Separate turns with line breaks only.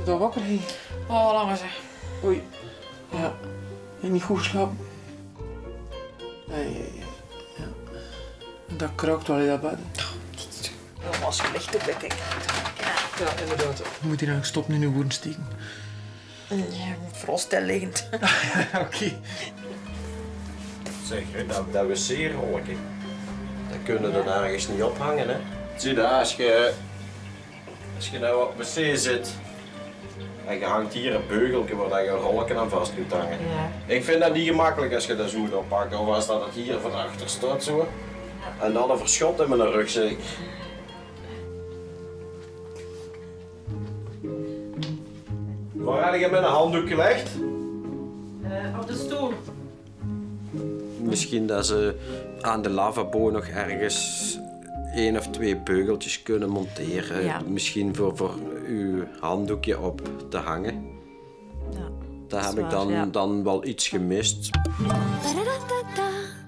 ik al wakker heen?
Oh, laat maar zeg.
Oei. Ja. Heb je niet goed geslapen? Nee. Ja. Dat krookt wel in dat bed.
Dat was slecht op, denk ik.
Ja, inderdaad. Je moet hier eigenlijk stoppen in uw woorden steken.
Ja, vooral stilliggend.
Oké.
Zeg, dat wc-rolletje, dat kunnen we dan ergens niet ophangen, hè? Zie je, als je nou op wc zit en je hangt hier een beugeltje waar je een rolletje aan vast kunt hangen.
Ja.
Ik vind dat niet gemakkelijk als je dat zo moet oppakken, of als dat het hier van achter staat zo. En dan een verschot in mijn rugzak. Waar heb je met een handdoek gelegd?
Op de stoel.
Misschien dat ze aan de lavabo nog ergens 1 of 2 beugeltjes kunnen monteren.
Ja.
Misschien voor uw handdoekje op te hangen.
Ja,
Daar
dat
heb
is
ik
waar, ja.
dan wel iets gemist.
Ba-da-da-da-da.